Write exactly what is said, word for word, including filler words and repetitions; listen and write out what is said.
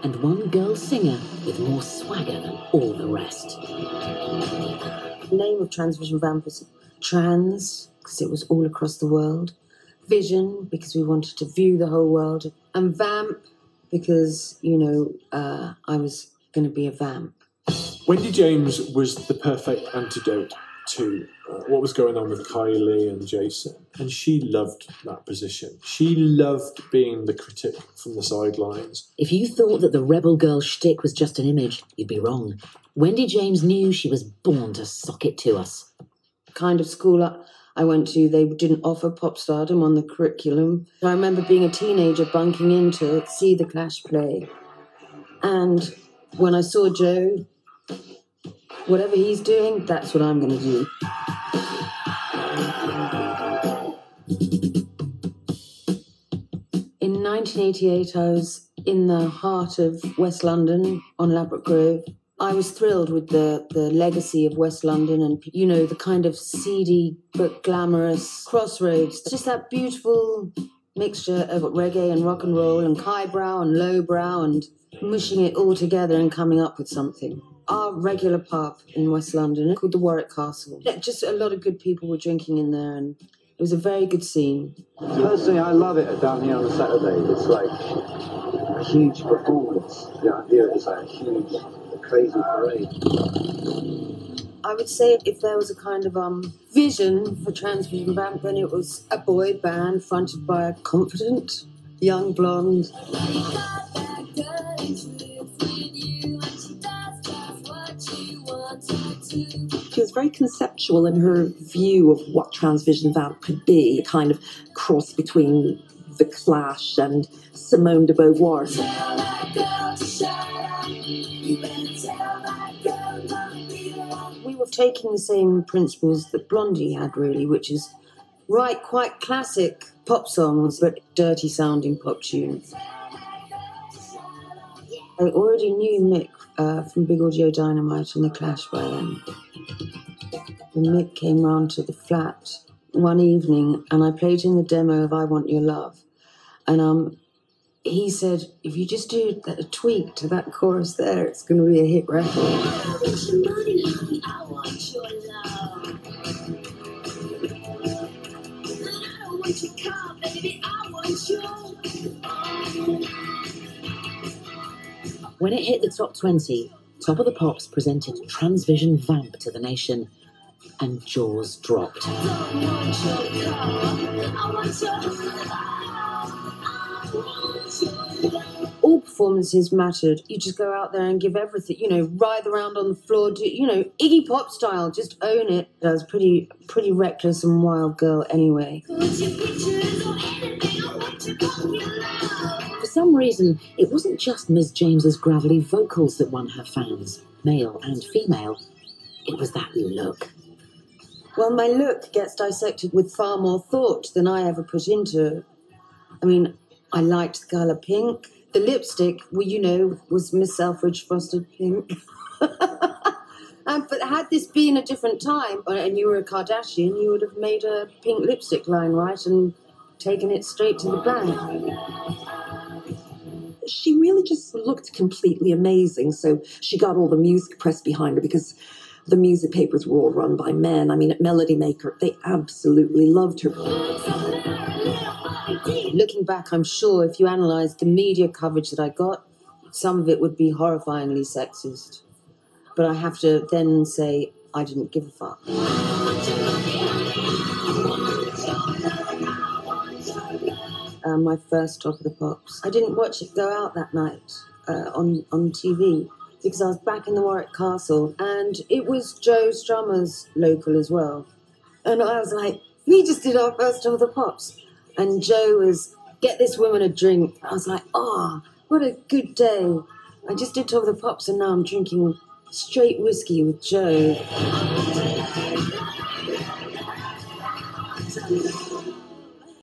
and one girl singer with more swagger than all the rest. The name of Transvision Vamp was Trans, because it was all across the world. Vision, because we wanted to view the whole world. And Vamp, because, you know, uh, I was going to be a vamp. Wendy James was the perfect antidote to uh, what was going on with Kylie and Jason. And she loved that position. She loved being the critic from the sidelines. If you thought that the rebel girl shtick was just an image, you'd be wrong. Wendy James knew she was born to sock it to us. Kind of school I, I went to, they didn't offer pop stardom on the curriculum. I remember being a teenager bunking in to see the Clash play. And when I saw Joe, whatever he's doing, that's what I'm going to do. In nineteen eighty-eight, I was in the heart of West London on Ladbroke Grove. I was thrilled with the, the legacy of West London and, you know, the kind of seedy but glamorous crossroads. Just that beautiful mixture of reggae and rock and roll and highbrow and lowbrow and mushing it all together and coming up with something. Our regular pub in West London called the Warwick Castle. Just a lot of good people were drinking in there and it was a very good scene. Personally, I love it down here on a Saturday. It's like a huge performance. The idea is like a huge, crazy parade. I would say if there was a kind of um vision for Transvision Vamp, then it was a boy band fronted by a confident young blonde. She was very conceptual in her view of what Transvision Vamp could be, a kind of cross between The Clash and Simone de Beauvoir. We were taking the same principles that Blondie had, really, which is write quite classic pop songs, but dirty sounding pop tunes. I already knew Mick uh, from Big Audio Dynamite and The Clash by then. When Mick came round to the flat one evening and I played him the demo of I Want Your Love. And um, he said, if you just do a tweak to that chorus there, it's going to be a hit record. I want your money, I want your love. I don't want your car, baby, I want your... When it hit the top twenty, Top of the Pops presented Transvision Vamp to the nation, and jaws dropped. All performances mattered. You just go out there and give everything, you know, writhe around on the floor, do, you know, Iggy Pop style, just own it. I was pretty, pretty reckless and wild girl anyway. For some reason, it wasn't just Miz James's gravelly vocals that won her fans, male and female. It was that look. Well, my look gets dissected with far more thought than I ever put into it. I mean, I liked the colour pink. The lipstick, well, you know, was Miss Selfridge frosted pink. um, but had this been a different time, and you were a Kardashian, you would have made a pink lipstick line, right, and taken it straight to the bank. She really just looked completely amazing, so she got all the music press behind her because the music papers were all run by men. I mean, at Melody Maker, they absolutely loved her. Looking back, I'm sure if you analysed the media coverage that I got, some of it would be horrifyingly sexist. But I have to then say I didn't give a fuck. Uh, my first Top of the Pops. I didn't watch it go out that night uh, on, on T V because I was back in the Warwick Castle and it was Joe Strummer's local as well. And I was like, we just did our first Top of the Pops. And Joe was, get this woman a drink. I was like, oh, what a good day. I just did Top of the Pops and now I'm drinking straight whiskey with Joe.